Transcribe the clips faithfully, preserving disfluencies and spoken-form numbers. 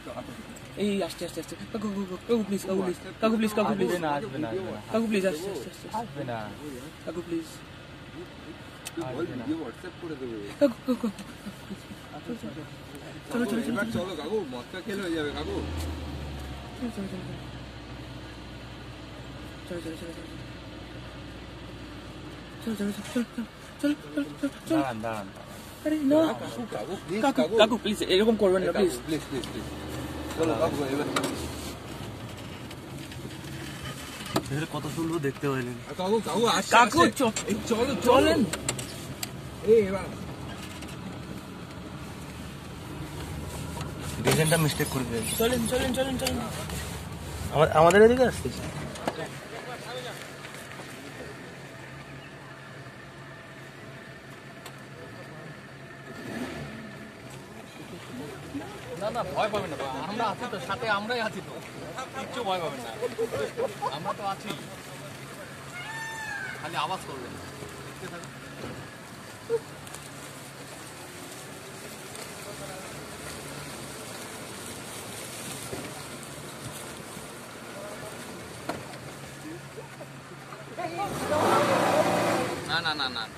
এই আসছে আসছে আসছে কাকু কাকু প্লিজ কাকু প্লিজ কাকু প্লিজ কাকু প্লিজ না আসবে না কাকু প্লিজ আসছে আসছে আসবে না কাকু প্লিজ ভিডিও হোয়াটসঅ্যাপ করে দেবে কাকু কাকু চলো চলো চলো চলো কাকু মদটা খেলে হয়ে যাবে কাকু চলো চলো চলো চলো চলো চলো চলো চলো চলো চলো চলো দাঁড়ান দাঁড়ান আরে না কাকু কাকু প্লিজ কাকু কাকু প্লিজ এরকম করবেন না প্লিজ প্লিজ প্লিজ প্লিজ চলো কাকু এবার কত সুন্দর দেখতে পাইলেন কাকু কাকু আসছে কাকু চলো চলেন এই এবার ডিজাইনটা মিস্টেক করে দিলেন চলেন চলেন চলেন চলেন আমাদের এদিকে আসছিস না না ভয় পাবেন না আমরা আছি তো সাথে আমরাই আছি তো কিচ্ছু ভয় পাবেন না আমরা তো আছি খালি আওয়াজ করবেন দেখতে থাকুন না না না না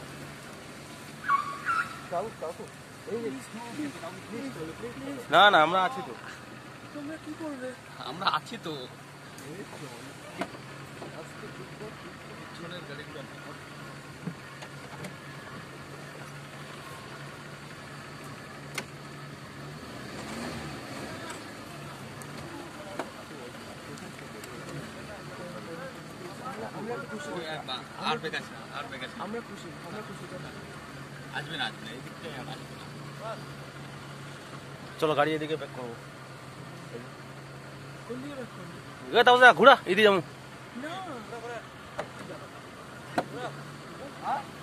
না না আমরা আছি তো তোমরা কি করবে আমরা আছি তো গাড়িগুলো আর বেকার আর বেকার আমরা খুশি আমরা খুশি আসবে না আসবে না এই দিকটাই আসবে না চলো গাড়ি এদিকে ব্যাক করবো কোন দিকে ব্যাক করবে এ তাও যা ঘুরা এদিকে যাবো না